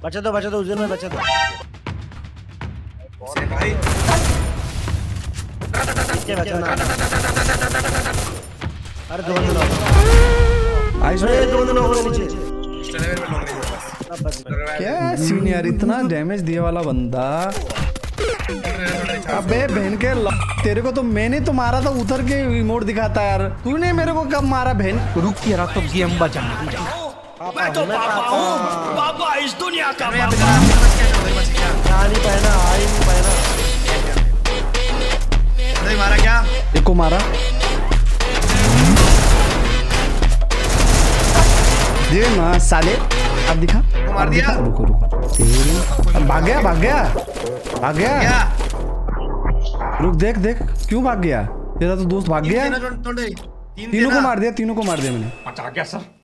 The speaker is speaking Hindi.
बचा दो उस दिन में बचा दो भाई नीचे बचाना। अरे दो बंदे आइस दो बंदे हो नीचे। लेवल में लोग नहीं है बस क्या सीन यार, इतना डैमेज दिए वाला बंदा। अबे बहन के तेरे को तो मैंने तो मारा था, उतर के रिमोट दिखाता यार। तूने मेरे को कब मारा बहन? रुक यार, तो गेम बचा। मैं तो पापा हूँ, पापा इस दुनिया का नहीं पहना आई नहीं पहना। नहीं मारा क्या? देखो मारा दे ना साले। अब दिखा, मार दिया। रुको भाग गया क्या? रुक देख क्यों भाग गया? तेरा तो दोस्त भाग गया। तीनों तीनों को मार दिया मैंने। बचा गया सर।